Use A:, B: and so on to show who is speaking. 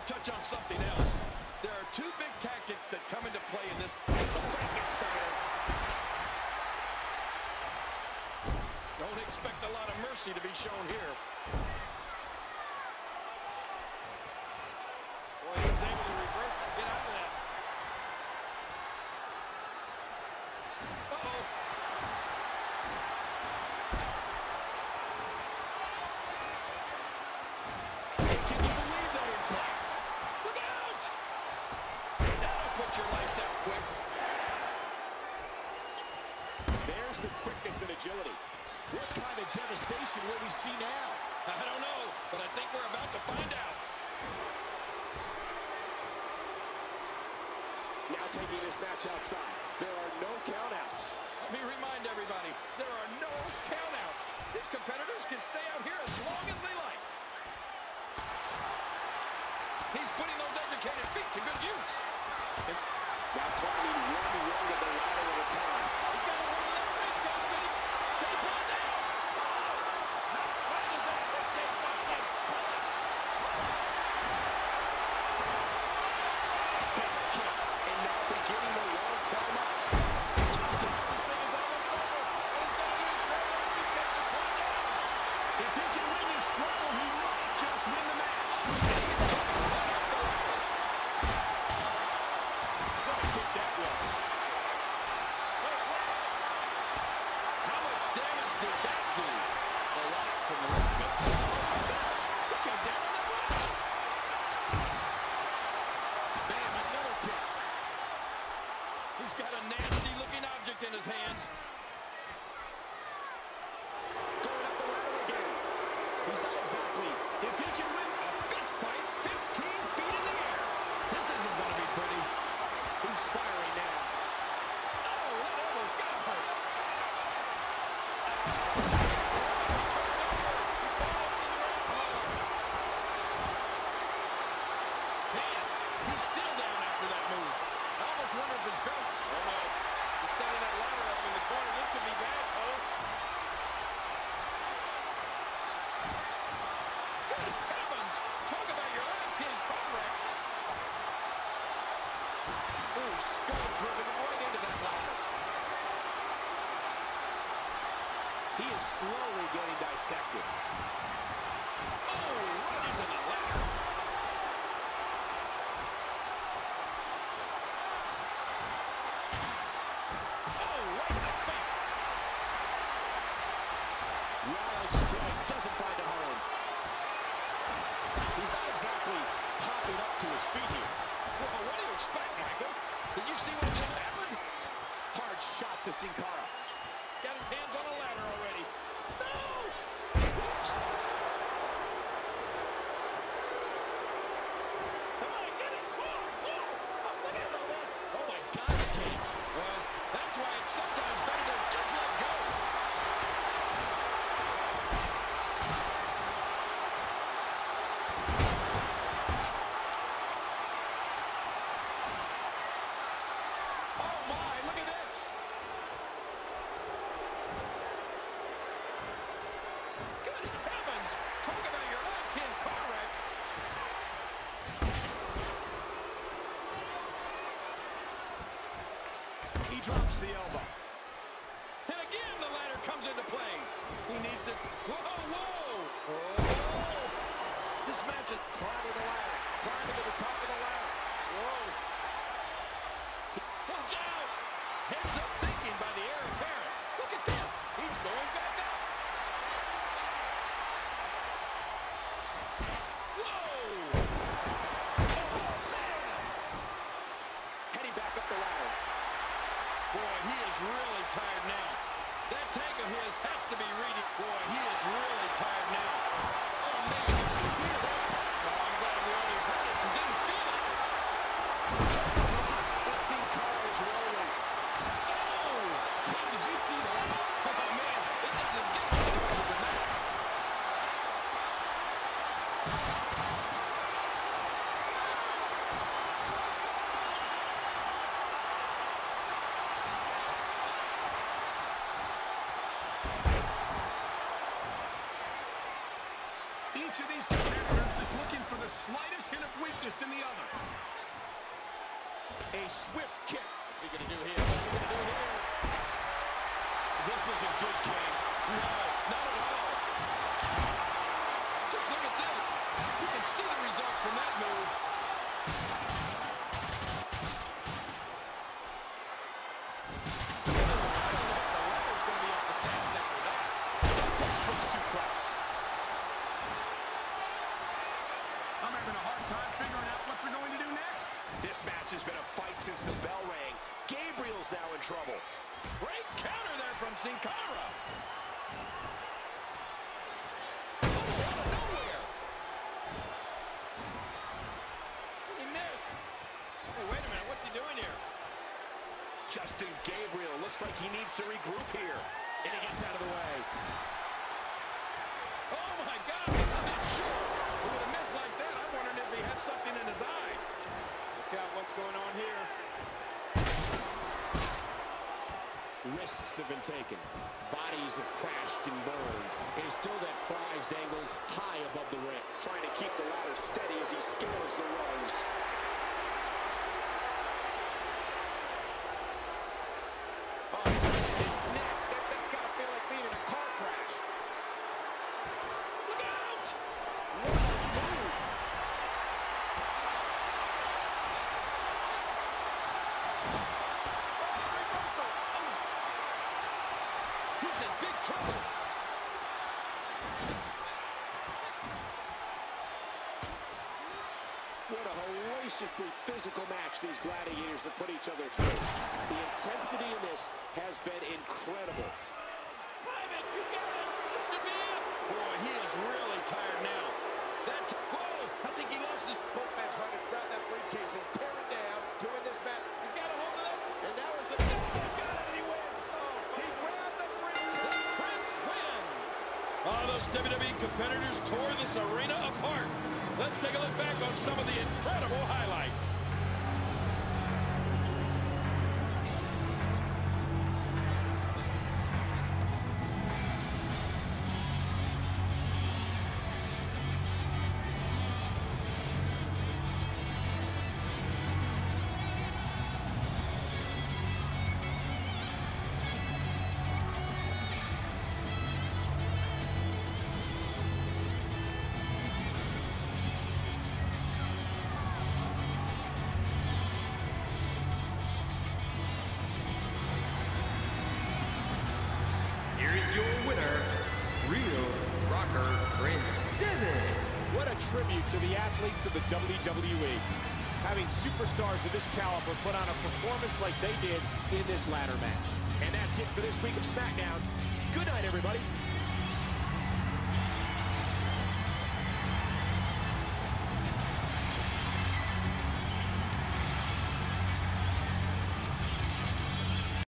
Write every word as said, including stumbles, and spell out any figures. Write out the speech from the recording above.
A: to touch on something else. There are two big tactics that come into play in this. Frankensteiner. Don't expect a lot of mercy to be shown here. Boy, he was able to reverse and get out of that. Uh-oh. Can you believe that impact? Look out! That'll put your lights out quick.
B: There's the quickness and agility. What kind of devastation will we see now?
A: I don't know, but I think we're about to find out.
B: Now taking this match outside. There are no countouts.
A: Let me remind everybody, there are no countouts. These competitors can stay out here as long as they like. He's putting those educated feet to good use.
B: Now climbing one rung of the ladder at a time.
A: He's got to run to that ring, Dusty. They pull it down. How far does that suitcase go?
B: Back kick, and now beginning the long climb up.
A: Just about this thing is almost over. He's got to use great briefcase to pull it down.
B: If he can win this struggle, he might just win the match. What a kick that was.
A: How much damage did that do? A lot from the looks of it. Oh, my gosh. He came down on that rock. Bam, another kick. He's got a nasty-looking object in his hands.
B: Going up the ladder again. He's not exactly. If he can win
A: A fist fight fifteen feet in the air. This isn't going to be pretty.
B: he's firing now.
A: Oh, that almost got hurt. Man, he's still down after that move. I almost wonder if his belt. Oh, no. He's setting that ladder up in the corner. This could be bad, Cole. Good heavens. Talk about your I ten car wrecks.
B: Ooh, skull driven right into that ladder. He is slowly getting dissected.
A: Oh, right into the ladder. Oh, right in the face.
B: Wild strike doesn't find a home. He's not exactly popping up to his feet here.
A: Well, what do you expect, Michael? Did you see what just happened?
B: Hard shot to Sin Cara.
A: Got his hands on a ladder already. No! Oops. Come on, get it. Pull, pull. Oh, look at all this.
B: Oh my gosh, King.
A: Well, that's why it's sometimes better to just let go.
B: Oh my, look at this.
A: Good heavens. Talk about your I ten car wrecks.
B: He drops the elbow.
A: And again, the ladder comes into play. He needs to... Whoa, whoa! Oh! This match is
B: Climbing the ladder. Climbing to the top of the ladder.
A: Whoa! Watch out! Heads up thinking by the heir apparent. Look at this. He's going back up. Whoa! Oh, man!
B: Heading back up the ladder.
A: Boy, he is really tired now. That tank of his has to be reading. Boy, he is really tired now.
B: Oh man, did you hear that?
A: Well, I'm glad we only heard it and didn't feel it.
B: Let's see Cara's rolling.
A: Oh!
B: King, did you see that?
A: Oh, man, it doesn't get much closer than that.
B: Each Each of these competitors is looking for the slightest hint of weakness in the other. A swift kick.
A: What's he going to do here? What's he going to do here?
B: This isn't good, King.
A: No, not at all. Just look at this. You can see the results from that move.
B: This match has been a fight since the bell rang. Gaberial's now in trouble.
A: Great counter there from Cara. Oh, out of nowhere. He missed. Hey, wait a minute. What's he doing here?
B: Justin Gaberial looks like he needs to regroup here. And he gets out of the way.
A: Oh, my God. I'm not sure. With a miss like that, I'm wondering if he has something in his eye. Look out what's going on here.
B: Risks have been taken. Bodies have crashed and burned. And still that prize dangles high above the ring. Trying to keep the ladder steady as he scales the rungs.
A: Oh, he's hurting his neck. That, that's got to feel like being in a car crash. Look out! What a move! He's in big trouble.
B: What a hellaciously physical match these gladiators have put each other through. The intensity in this has been incredible.
A: Private, you got it. This should be it. Boy, he is really tired now. That whoa! I think he lost his.
C: Both men trying to grab that briefcase and tear it down to win this match.
A: He's got a hold of it.
C: And now it's a
A: Oh, he's got it, and he wins. Oh,
C: he grabbed the
A: the
C: briefcase.
A: Prince wins. Oh, those W W E competitors tore this arena apart. Let's take a look back on some of the incredible highlights.
D: Here is your winner, Real Rocker Prince Devitt.
B: What a tribute to the athletes of the W W E. Having superstars of this caliber put on a performance like they did in this ladder match. And that's it for this week of SmackDown. Good night, everybody.